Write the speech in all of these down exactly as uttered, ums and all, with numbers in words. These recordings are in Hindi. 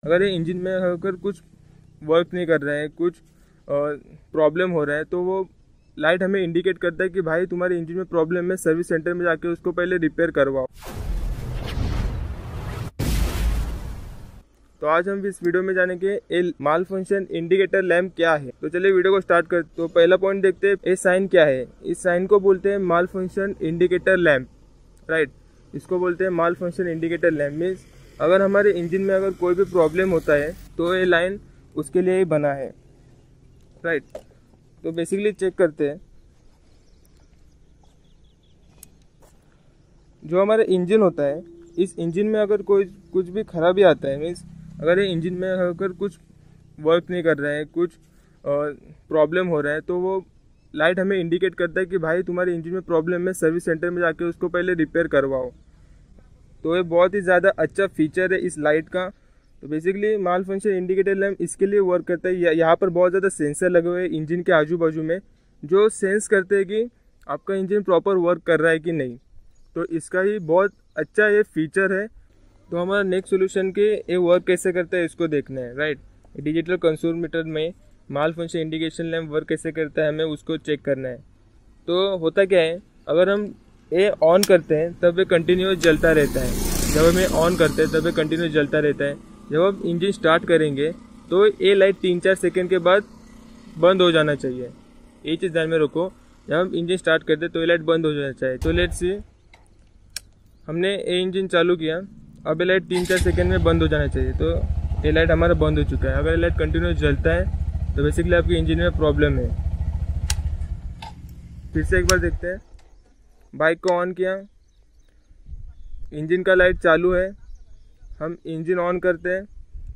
अगर ये इंजन में होकर कुछ वर्क नहीं कर रहा है, कुछ प्रॉब्लम हो रहा है, तो वो लाइट हमें इंडिकेट करता है कि भाई तुम्हारे इंजन में प्रॉब्लम है, सर्विस सेंटर में जाके उसको पहले रिपेयर करवाओ। तो आज हम इस वीडियो में जानेंगे a malfunction indicator lamp क्या है। तो चलिए वीडियो को स्टार्ट कर। तो पहला पॉइंट देखते हैं, ये साइन क्या है। इस साइन को बोलते हैं malfunction indicator lamp, right. इसको बोलते हैं malfunction indicator lamp. Means अगर हमारे इंजन में अगर कोई भी प्रॉब्लम होता है तो ये लाइन उसके लिए ही बना है, राइट। तो बेसिकली चेक करते हैं, जो हमारा इंजन होता है, इस इंजन में अगर कोई कुछ भी खराबी आता है, मीन्स अगर ये इंजन में होकर कुछ वर्क नहीं कर रहा है, कुछ प्रॉब्लम हो रहा है, तो वो लाइट हमें इंडिकेट करता है कि भाई तुम्हारे इंजन में प्रॉब्लम है, सर्विस सेंटर में जाके उसको पहले रिपेयर करवाओ। तो ये बहुत ही ज़्यादा अच्छा फीचर है इस लाइट का। तो basically malfunction indicator lamp इसके लिए वर्क करता है। यहाँ पर बहुत ज़्यादा सेंसर लगे हुए हैं इंजन के आजू बाजू में, जो सेंस करते हैं कि आपका इंजन प्रॉपर वर्क कर रहा है कि नहीं। तो इसका ही बहुत अच्छा ये फीचर है। तो हमारा नेक्स्ट सोल्यूशन के ये वर्क कैसे करता है इसको देखना है, राइट। डिजिटल कंसोमीटर में malfunction indication lamp work कैसे करता है, हमें उसको चेक करना है। तो होता क्या है, अगर हम ये ऑन करते हैं तब ये कंटिन्यूस जलता रहता है। जब हमें ऑन करते हैं तब ये कंटिन्यूस जलता रहता है। जब हम इंजन स्टार्ट करेंगे तो ये लाइट तीन चार सेकेंड के बाद बंद हो जाना चाहिए। ये चीज़ ध्यान में रखो, जब हम इंजन स्टार्ट करते हैं तो ये लाइट बंद हो जाना चाहिए। तो लेट्स सी, हमने ये इंजन चालू किया, अब ये लाइट तीन चार सेकेंड में बंद हो जाना चाहिए। तो ये लाइट हमारा बंद हो चुका है। अगर ये लाइट कंटिन्यूस जलता है तो बेसिकली आपके इंजन में प्रॉब्लम है। फिर से एक बार देखते हैं, बाइक को ऑन किया, इंजन का लाइट चालू है, हम इंजन ऑन करते हैं,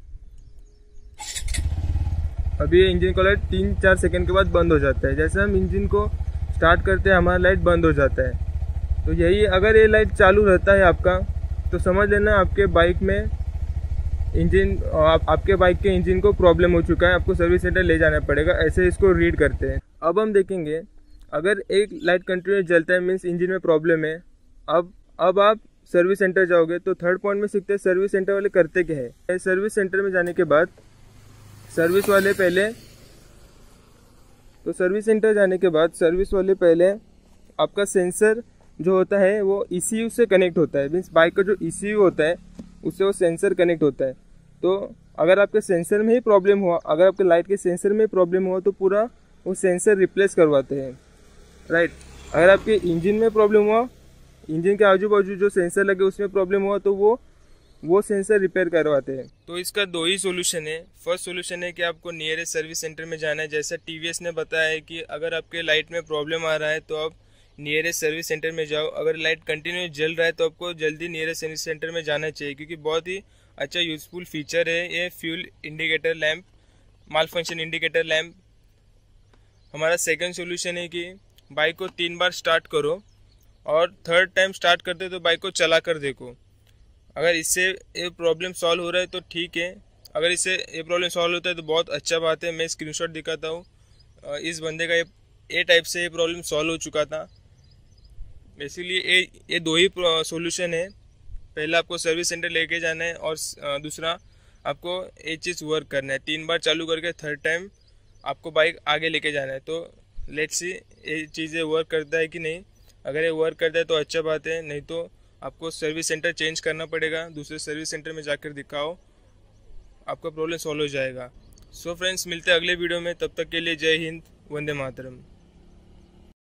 अभी ये इंजन का लाइट तीन चार सेकेंड के बाद बंद हो जाता है। जैसे हम इंजन को स्टार्ट करते हैं हमारा लाइट बंद हो जाता है। तो यही, अगर ये लाइट चालू रहता है आपका, तो समझ लेना आपके बाइक में इंजन आप, आपके बाइक के इंजन को प्रॉब्लम हो चुका है, आपको सर्विस सेंटर ले जाना पड़ेगा। ऐसे इसको रीड करते हैं। अब हम देखेंगे, अगर एक लाइट कंटिन्यूस जलता है मीन्स इंजन में प्रॉब्लम है। अब अब आप सर्विस सेंटर जाओगे तो थर्ड पॉइंट में सीखते हैं सर्विस सेंटर वाले करते क्या है। सर्विस सेंटर में जाने के बाद सर्विस वाले पहले तो सर्विस सेंटर जाने के बाद सर्विस वाले पहले आपका सेंसर जो होता है वो ईसीयू से कनेक्ट होता है। मीन्स बाइक का जो ईसीयू होता है उससे वो सेंसर कनेक्ट होता है। तो अगर आपके सेंसर में ही प्रॉब्लम हुआ, अगर आपके लाइट के सेंसर में प्रॉब्लम हुआ तो पूरा वो सेंसर रिप्लेस करवाते हैं, राइट। अगर आपके इंजन में प्रॉब्लम हुआ, इंजन के आजू बाजू जो सेंसर लगे उसमें प्रॉब्लम हुआ, तो वो वो सेंसर रिपेयर करवाते हैं। तो इसका दो ही सोल्यूशन है। फर्स्ट सोल्यूशन है कि आपको नियरेस्ट सर्विस सेंटर में जाना है। जैसा टीवीएस ने बताया है कि अगर आपके लाइट में प्रॉब्लम आ रहा है तो आप नियरेस्ट सर्विस सेंटर में जाओ। अगर लाइट कंटिन्यूस जल रहा है तो आपको जल्दी नियरेस्ट सर्विस सेंटर में जाना चाहिए, क्योंकि बहुत ही अच्छा यूजफुल फीचर है ये fuel indicator lamp, malfunction indicator lamp. हमारा सेकंड सोल्यूशन है कि बाइक को तीन बार स्टार्ट करो और थर्ड टाइम स्टार्ट करते तो बाइक को चला कर देखो। अगर इससे ये प्रॉब्लम सॉल्व हो रहा है तो ठीक है, अगर इससे ये प्रॉब्लम सॉल्व होता है तो बहुत अच्छा बात है। मैं स्क्रीनशॉट दिखाता हूँ। इस बंदे का ये ए टाइप से ये प्रॉब्लम सॉल्व हो चुका था। बेसिकली ये ये दो ही सॉल्यूशन है। पहला आपको सर्विस सेंटर लेके जाना है और दूसरा आपको ये चीज़ वर्क करना है। तीन बार चालू करके थर्ड टाइम आपको बाइक आगे लेके जाना है। तो लेट्स सी ये चीज़ें वर्क करता है कि नहीं। अगर ये वर्क करता है तो अच्छा बात है, नहीं तो आपको सर्विस सेंटर चेंज करना पड़ेगा। दूसरे सर्विस सेंटर में जाकर दिखाओ, आपका प्रॉब्लम सॉल्व हो जाएगा। सो फ्रेंड्स, मिलते हैं अगले वीडियो में। तब तक के लिए जय हिंद, वंदे मातरम।